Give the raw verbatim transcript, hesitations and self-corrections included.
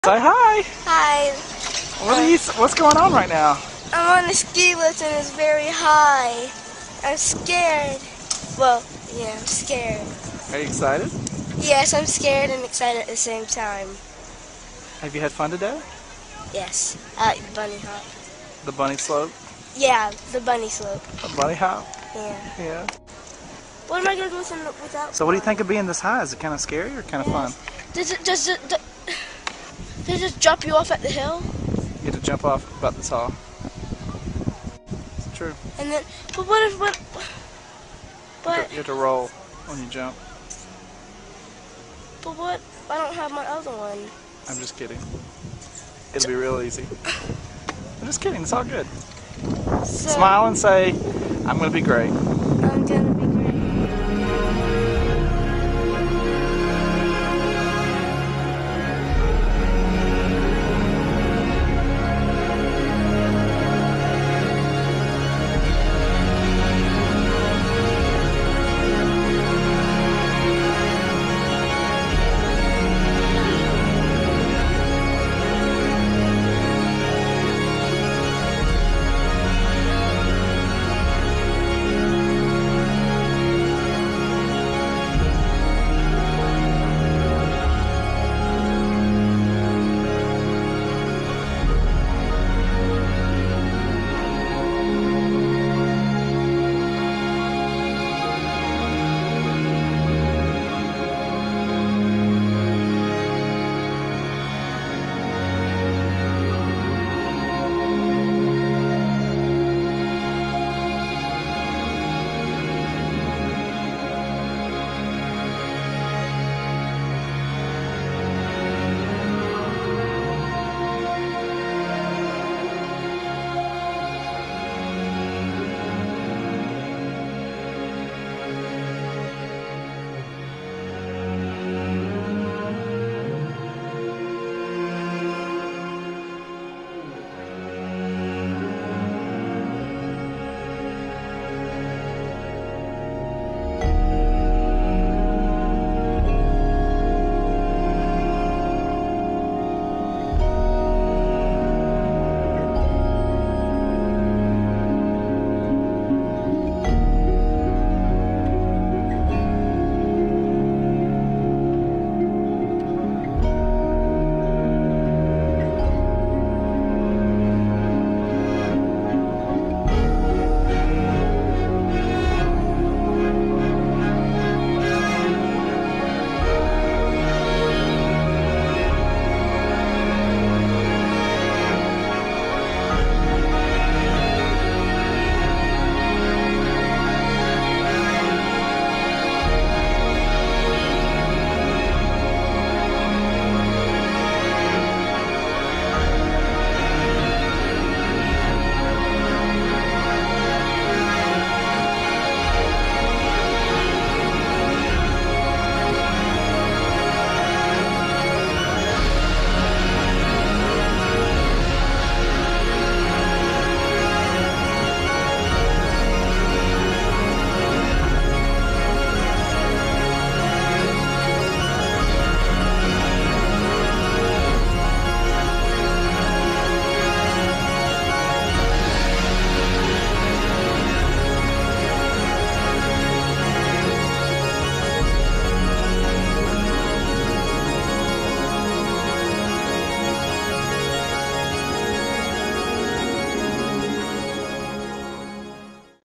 Say hi. Hi. What are you? What's going on right now? I'm on a ski lift and it's very high. I'm scared. Well, yeah, I'm scared. Are you excited? Yes, I'm scared and excited at the same time. Have you had fun today? Yes, at the bunny hop. The bunny slope? Yeah, the bunny slope. The bunny hop? Yeah. Yeah. What am I gonna do with them without? So what do you think of being this high? Is it kind of scary or kind of Yes. fun? Does it does it does it just drop you off at the hill? You get to jump off about this tall. It's true. And then, but what if what? You But have to, you have to roll when you jump. but what? I don't have my other one. I'm just kidding. It'll be real easy. I'm just kidding. It's all good. So, Smile and say, I'm going to be great.